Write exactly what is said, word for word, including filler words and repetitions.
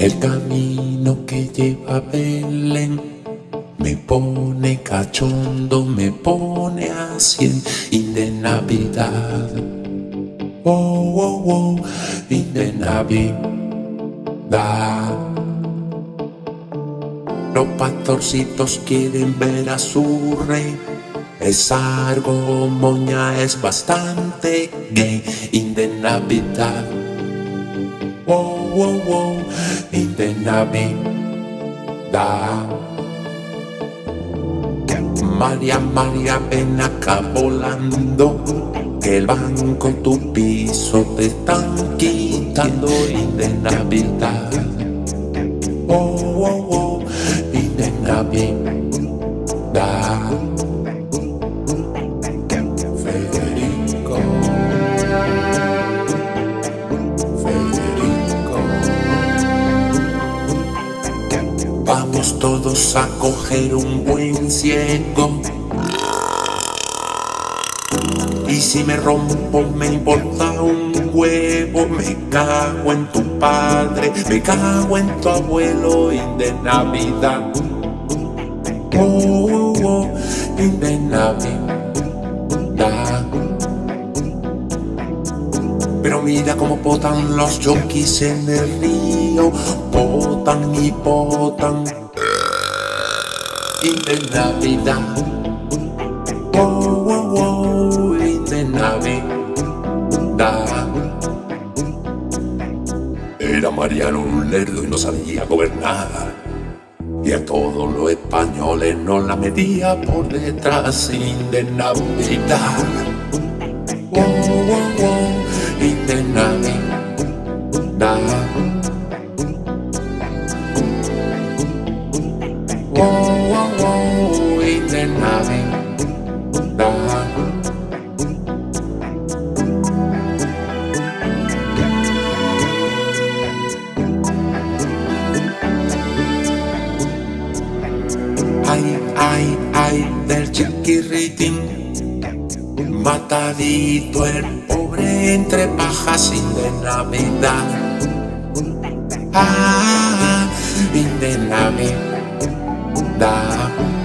El camino que lleva a Belén me pone cachondo, me pone a cien. Y de Navidad, oh, oh, oh, y de Navidad. Los pastorcitos quieren ver a su rey. Esa argomoña es bastante gay. Y de Navidad, oh, oh, oh, y de Navidad. María, María, ven acá volando, que el banco tu piso te están quitando. Y de Navidad, oh, oh, oh, y de Navidad. Federico, Federico, vamos todos a coger un buen ciego. Y si me rompo me importa un huevo. Me cago en tu padre, me cago en tu abuelo. Y de Navidad, oh, oh, oh, y de Navidad. Pero mira cómo potan los yonkis en el río. Potan y potan. Y de Navidad, oh, oh, oh, y de Navidad. Era Mariano un lerdo y no sabía gobernar, y a todos los españoles no la metía por detrás. Y de Navidad, oh, oh, oh, y de Navidad, oh, oh, oh, y de Navidad. Ay, ay, ay, del chiquirritín, matadito el pobre entre pajas. Y de Navidad, ah, y de Navidad.